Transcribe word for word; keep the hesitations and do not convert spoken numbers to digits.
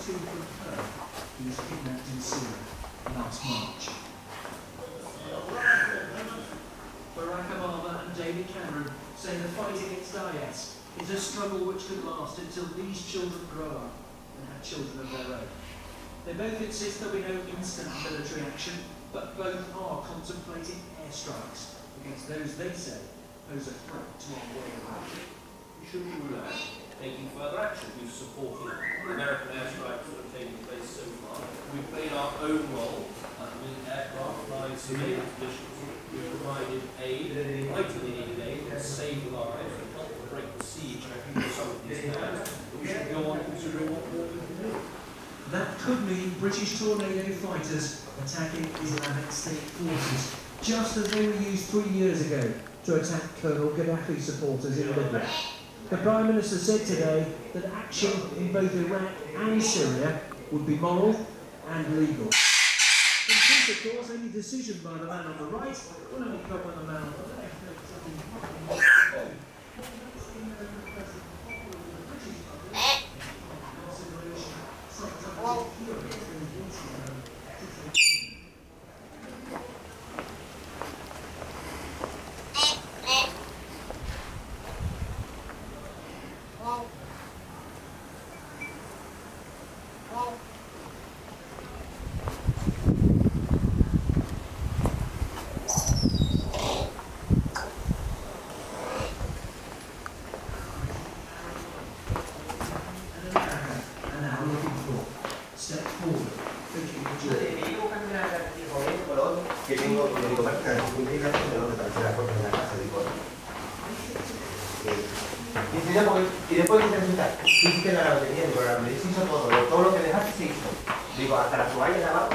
too from her, who was kidnapped in Syria last March. Barack Obama and David Cameron say the fight against I S is a struggle which could last until these children grow up and have children of their own. They both insist there'll be no instant military action, but both are contemplating airstrikes against those they say pose a threat to our way of life. We shouldn't rule out taking further action. We've supported American airstrikes that have taken place so far. We've played our own role uh, with aircraft flying civilian positions. We've provided aid, vitally needed aid, and saved lives and helped to break the siege of some of these towns. But we should go on considering what more we can do. That could mean British Tornado fighters attacking Islamic State forces, just as they were used three years ago to attack Colonel Gaddafi supporters in Libya. The Prime Minister said today that action in both Iraq and Syria would be moral and legal. In truth, of course, any decision by the man on the right will only come when the man on the left. Que tengo, le digo, más que nada, un día de donde tercera cosa en la casa, digo, y después de presentar, hiciste la lavandería, digo, me hizo todo, todo lo que dejaste se hizo, digo, hasta la toalla de abajo.